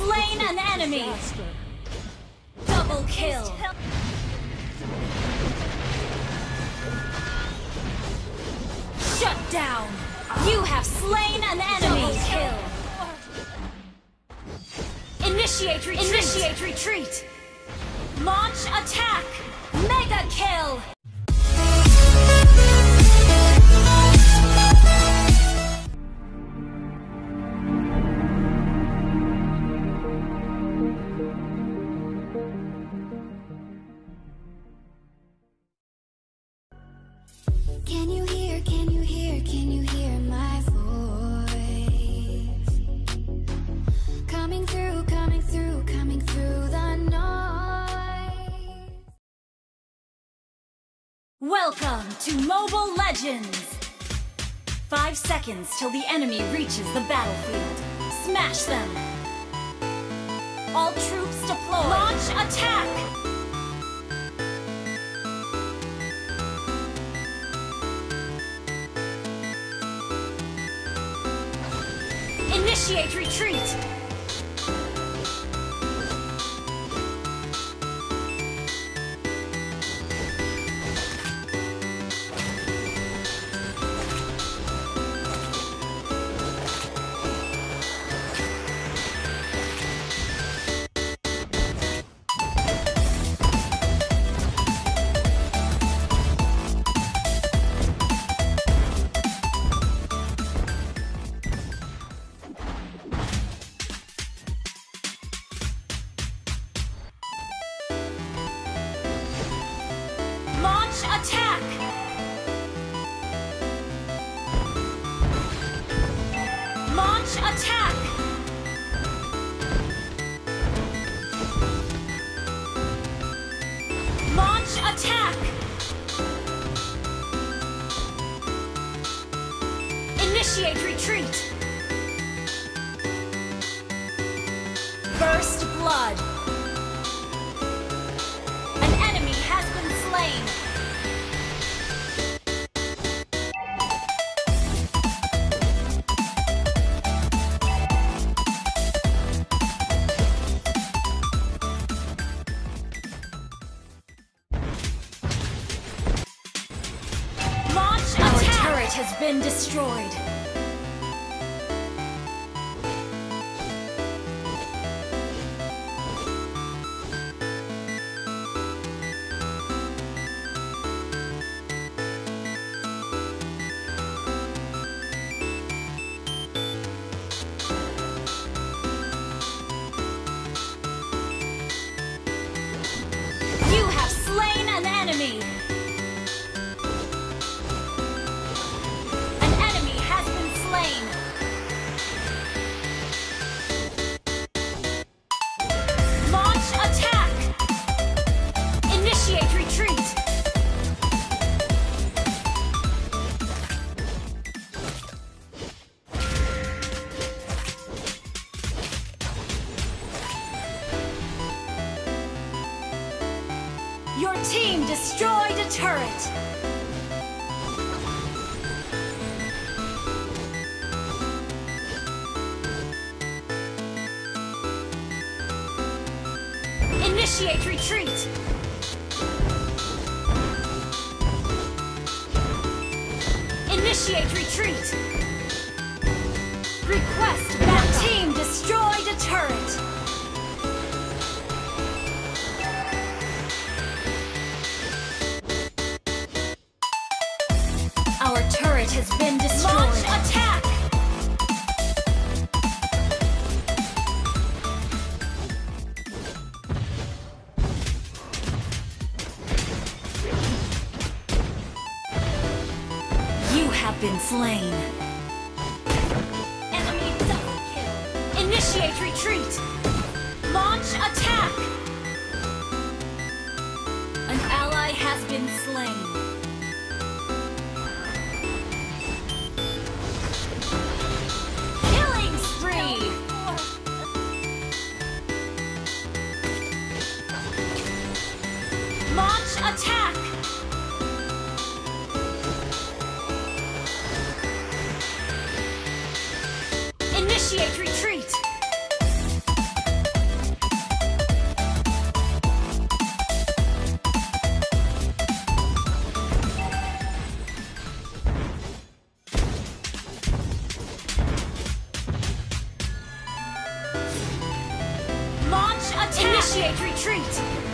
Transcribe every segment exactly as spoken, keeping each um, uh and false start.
slain an enemy! Double kill! Shut down! You have slain an enemy! Double kill! Initiate retreat! Initiate retreat! Launch attack! Mega kill! Can you hear, can you hear, can you hear my voice? Coming through, coming through, coming through the noise. Welcome to Mobile Legends! Five seconds till the enemy reaches the battlefield. Smash them! All troops deployed! Launch attack! Initiate retreat! Launch attack! Launch attack! Launch attack! Initiate retreat! First blood! An enemy has been slain! Has been destroyed. You have slain an enemy. Launch attack! Initiate retreat! Your team destroyed a turret! Initiate retreat! Initiate retreat! Request that team destroyed a turret! Our turret has been destroyed! Launch attack! You have been slain. Enemy double kill. Initiate retreat. Launch attack. An ally has been slain. Killing spree. Launch attack. Initiate retreat! retreat!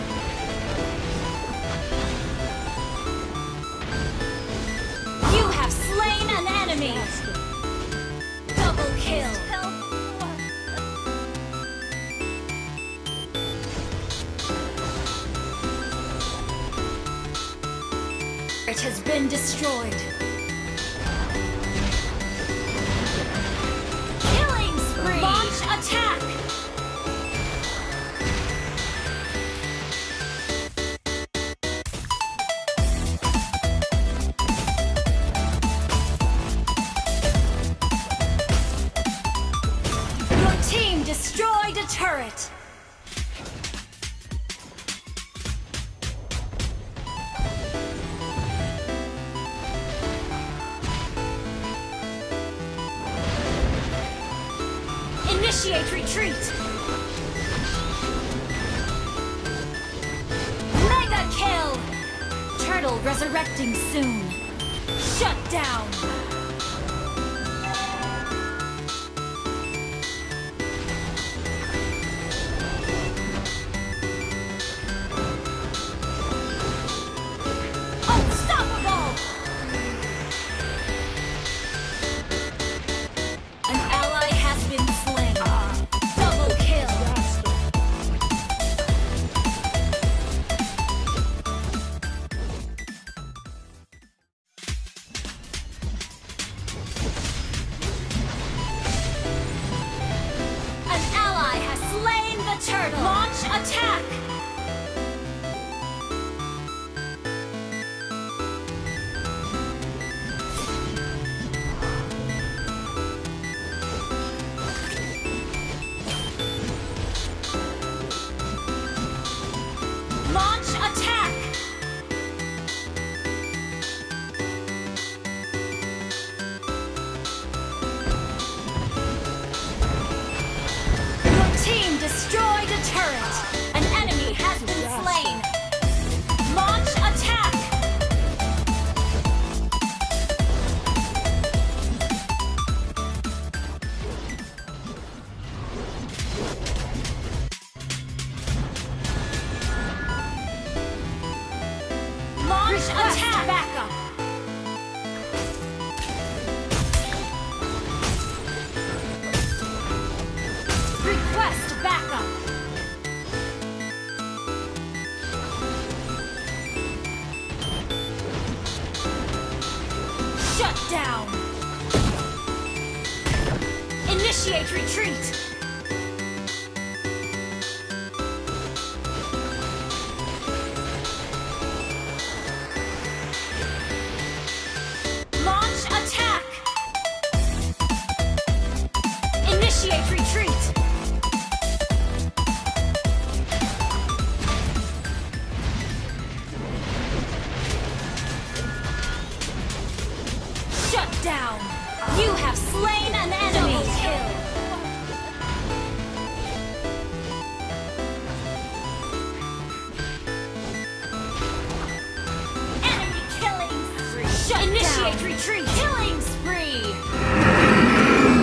You have slain an enemy! Double kill! It has been destroyed. Killing spree! Launch attack! Your team destroyed a turret! Initiate retreat! Mega kill! Turtle resurrecting soon. Shut down! Unstoppable! An ally has been slain. Double kill! An ally has slain the turtle! Launch attack! Launch attack! Your team destroyed a turret! An enemy has been slain! Launch attack! Launch attack! Backup! Request backup! Shut down! Initiate retreat! Launch attack! Initiate retreat! Shut down! You have slain an enemy! Double kill! Enemy killing spree! Shut Initiate down. Retreat! Killing spree!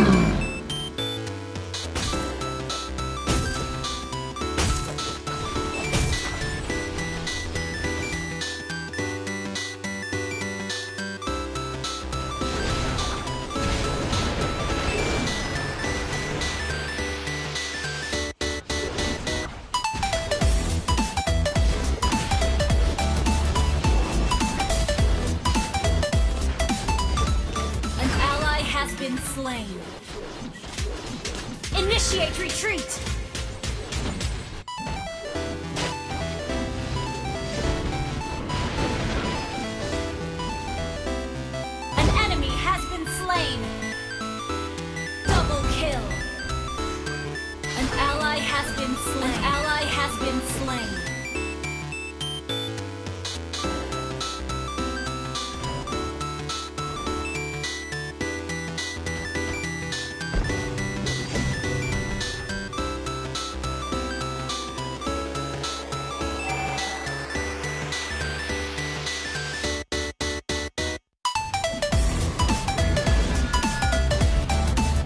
An ally has been slain. Initiate retreat! An enemy has been slain. Double kill. An ally has been slain. An ally has been slain.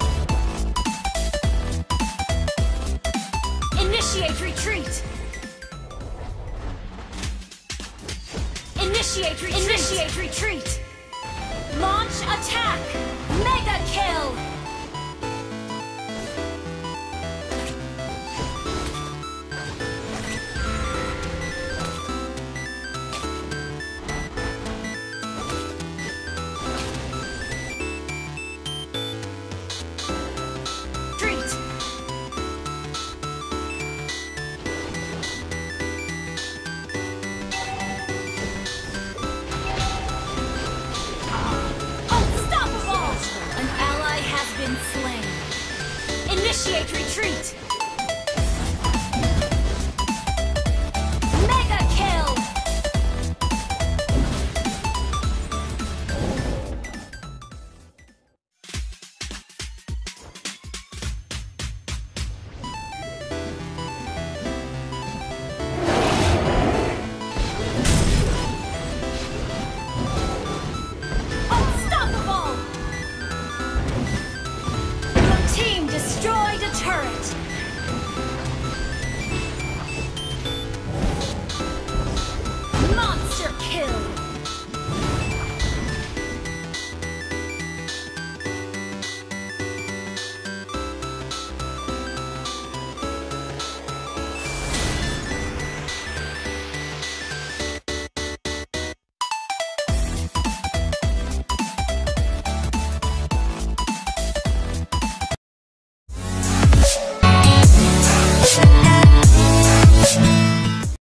Initiate retreat! Initiate retreat! Initiate retreat! Launch attack! Mega kill! Initiate retreat!